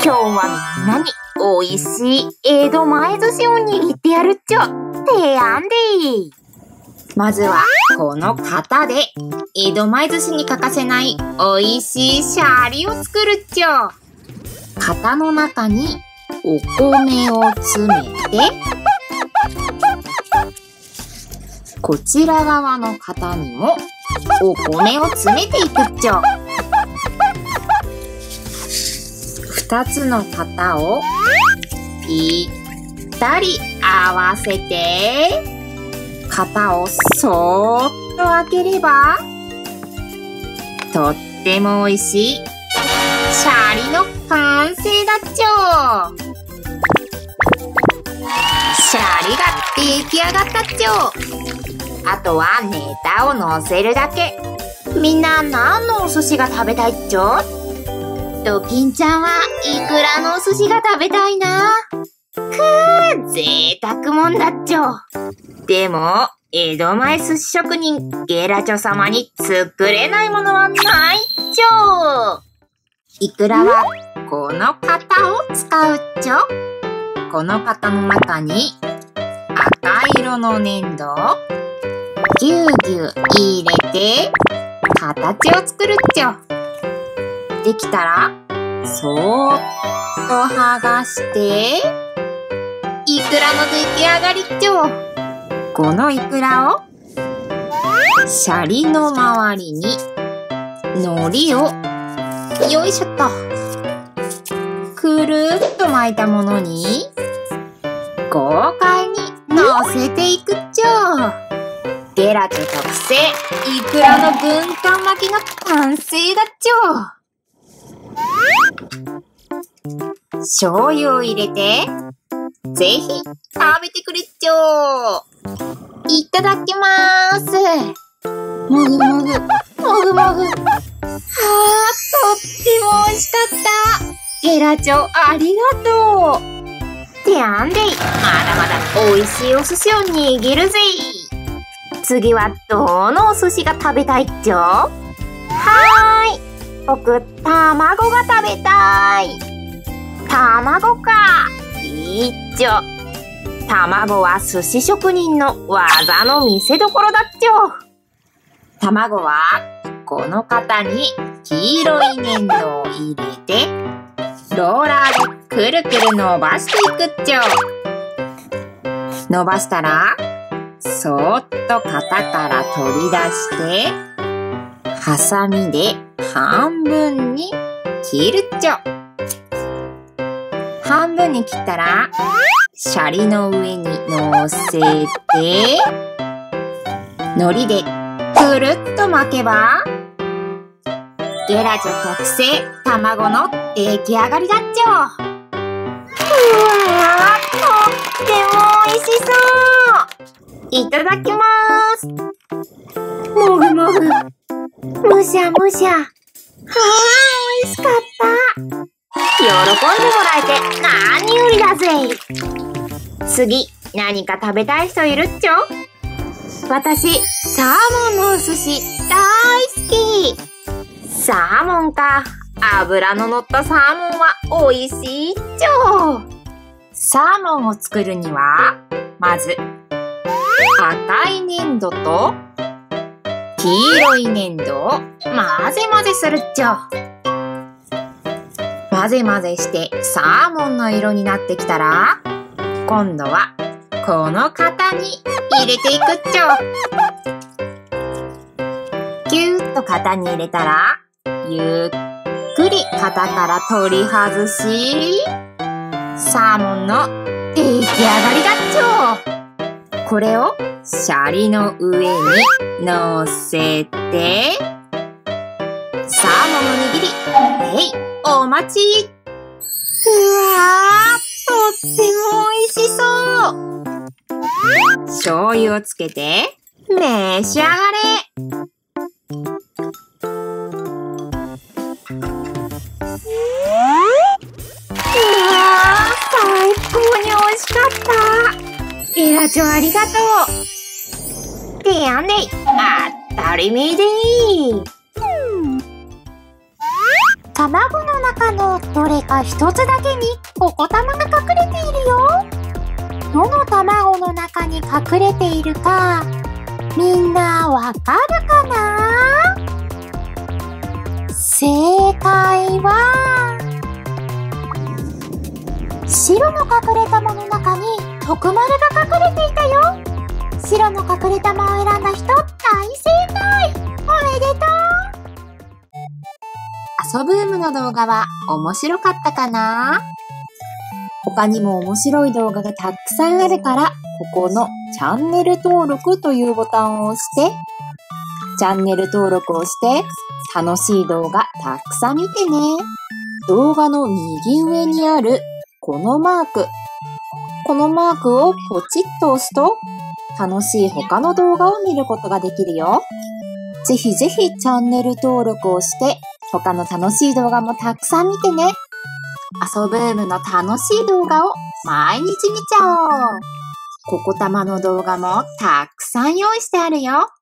今日はみんなにおいしい江戸前寿司を握ってやるっちょ。てやんでー。まずはこの型で江戸前寿司に欠かせないおいしいシャリを作るっちょ。型の中にお米を詰めて、こちら側の型にもお米を詰めていくっちょ。2つの型をぴったり合わせて、型をそーっと開ければ、とっても美味しいシャリの完成だっちょ。シャリが出来上がったっちょ。あとはネタを乗せるだけ。みんな何のお寿司が食べたいっちょ？ドキンちゃんはイクラのお寿司が食べたいな。贅沢もんだっちょ。でも、江戸前寿司職人ゲラチョ様に作れないものはないっちょ。イクラはこの型を使うっちょ。この型の中に赤色の粘土をぎゅうぎゅう入れて形を作るっちょ。できたらそーっと剥がしてイクラの出来上がりっちょ。このイクラをシャリの周りに海苔をよいしょっとくるっと巻いたものに豪快に乗せていくっちょ。ゲラチョ特製イクラの軍艦巻きの完成だっちょ。醤油を入れてぜひ食べてくれっちょ。いただきまーす。もぐもぐ、もぐもぐ。とっても美味しかった。ゲラチョありがとう。てやんでい、まだまだ美味しいお寿司を握るぜ。次はどのお寿司が食べたいっちょ？はーい。僕、卵が食べたい。卵か。いいっちょ。卵は寿司職人の技の見せ所だっちょ。卵はこの型に黄色い粘土を入れて、ローラーでくるくる伸ばしていくっちょ。伸ばしたら、そーっと型から取り出して、ハサミで半分に切るっちょ。半分に切ったら、シャリの上に乗せて、海苔でくるっと巻けば、ゲラチョ特製卵の出来上がりだっちょ。うわー、とっても美味しそう。いただきまーす。もぐもぐ。むしゃむしゃ。はー、美味しかった。喜んでもらえて何よりだぜ。次、何か食べたい人いるっちょ？私、サーモンのお寿司大好き。サーモンか。脂の乗ったサーモンは美味しいっちょ。サーモンを作るには、まず、赤い粘土と黄色い粘土を混ぜ混ぜするっちょ。混ぜ混ぜしてサーモンの色になってきたら、今度はこの型に入れていくっちょ。ぎゅーっと型に入れたら、ゆっくり型から取り外し、サーモンの出来上がりだっちょ。これをシャリの上に乗せて、サーモンの握り、お待ち。うわー、とっても美味しそう。醤油をつけて召し上がれ。最高に美味しかった。ゲラチョありがとう。てやんでい、当たりめでいい。 卵の中のどれか一つだけにお子玉が隠れているよ。どの卵の中に隠れているか、みんなわかるかな？正解は、白の隠れ玉の中に徳丸が隠れていたよ。白の隠れ玉を選んだ人、大正解！おめでとう！遊ぶーむの動画は面白かったかな？他にも面白い動画がたくさんあるから、ここのチャンネル登録というボタンを押して、チャンネル登録をして、楽しい動画たくさん見てね。動画の右上にあるこのマークをポチッと押すと、楽しい他の動画を見ることができるよ。ぜひぜひチャンネル登録をして、他の楽しい動画もたくさん見てね。遊ぶーむの楽しい動画を毎日見ちゃおう。ココたまの動画もたくさん用意してあるよ。